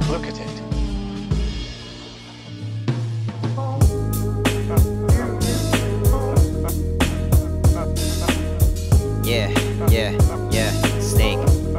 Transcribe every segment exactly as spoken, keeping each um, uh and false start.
Look at it. Yeah, yeah, yeah, Snake.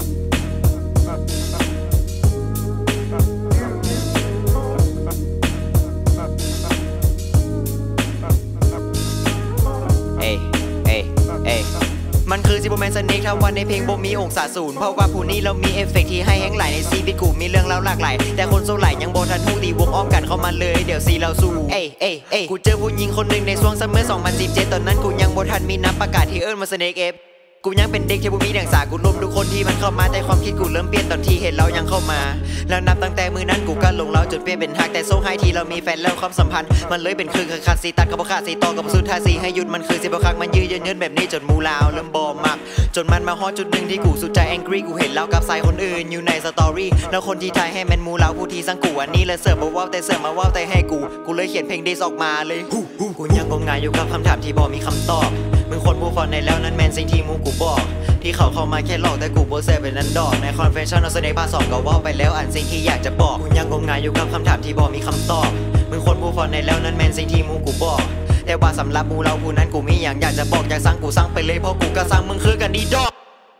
เอ้ยเอ้ยเอ้ยมันคือซิโบแมนสเนกถ้าวันในเพลงบ่มีองศาศูนย์เพราะว่าผู้นี้เรามีเอฟเฟกที่ให้แห้งไหลในซีบิทกูมีเรื่องเล่าหลากหลายแต่คนโซไหลยังบ่ทันฮู้ดีวงอ้อมกันเข้ามาเลยเดี๋ยวซีเราสู้เอ้ยเอ้ยเอ้ยกูเจอผู้หญิงคนหนึ่งในช่วงซัมเมอร์สองพันสิบเจ็ดตอนนั้นกูยังบ่ทันมีน้ำประกาศที่เอิ้นมาสเนกเอฟกูยังเป็นเด็กที่บ่มีดังสากูล้มทุกคนที่มันเข้ามาแต่ความคิดกูเริ่มเปลี่ยนตอนที่เห็นเรายังเข้ามาแล้วนับตั้งแต่มือนั้นกูก็ลงเราจนเปลี่ยนเป็นฮักแต่โซ่ให้ที่เรามีแฟนแล้วความสัมพันธ์มันเลยเป็นคือขาดสีตัดกับบ่ขาดสีต่อกับสุดท้ายสีให้หยุดมันคือสิบ่คักมันยืดเยื้อแบบนี้จนมูลาวเริ่มบ่มักจนมันมาฮอตจุดหนึ่งที่กูสุดใจแองกี้กูเห็นเรากับสายคนอื่นอยู่ในสตอรี่แล้วคนที่ทายให้แมนมูลาวผู้ที่สังกูอันนี้เลยเสิร์ฟมาว้าวแต่เสิร์ฟมาว้าวแต่ให้กูกูเลยเขียนเพลงดิสออกมาเลยกูยังงมงายอยู่กับคำถามที่บ่มีคำตอบมึงคนผู้ฟอนในแล้วนั้นแมนสิ่งที่มูกูบอกที่เขาเข้ามาแค่หลอกแต่กูโบเซ่เป็นนั้นดอกในคอนเฟชั่นเอาเสน่ห์พาสองก็ว่าไปแล้วอันสิ่งที่อยากจะบอกกูยังงมงายอยู่กับคำถามที่บ่มีคำตอบมึงคนผู้ฟอนในแล้วนั้นแมนสิ่งที่มูกูบอกแต่ว่าสำหรับมูเราผู้นั้นกูมีอย่างอยากจะบอกอยากสั่งกูสั่งไปเลยเพราะกูก็สั่งมึงคือกันดีดอก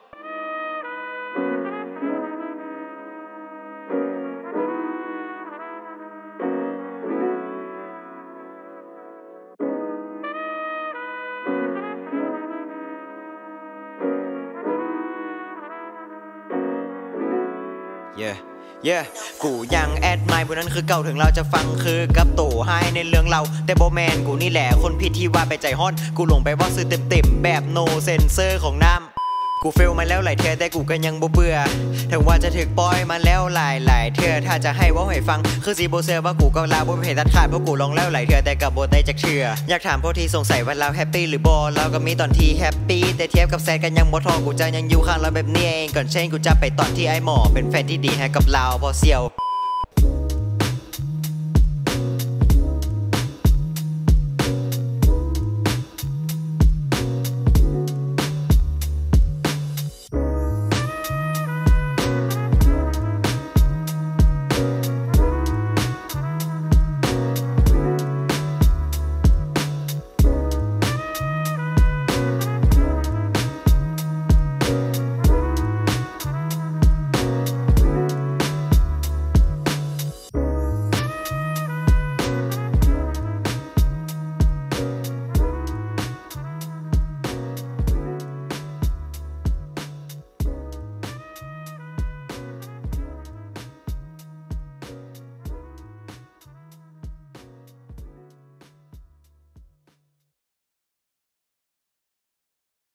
เย่เย่กูยังแอดไมล์พวกนั้นคือเก่าถึงเราจะฟังคือกับโตให้ในเรื่องเราแต่โบแมนกูนี่แหละคนผิดที่ว่าไปใจฮ้อนกูหลงไปว่าซื้อเต็มๆแบบโนเซนเซอร์ของน้ำกูเฟลมาแล้วหลายเทื่อแต่กูก็ยังบ่เบื่อถึงว่าจะถึกปล่อยมาแล้วหลายหลายเทื่อถ้าจะให้ว่าให้ฟังคือสิบ่เชื่อว่ากูก็ลาบ่เห็นตัดขาดเพราะกูลองแล้วหลายเทื่อแต่ก็บ่ได้จักเทื่ออยากถามพวกที่สงสัยว่าเราแฮปปี้หรือบ่เราก็มีตอนที่แฮปปี้แต่เทียบกับแซดกันยังบ่ทอกูจะยังอยู่ข้างเราแบบนี้เองก่อนเช่นกูจะไปตอนที่ไอ้หมอเป็นแฟนที่ดีให้กับเราพอเซียว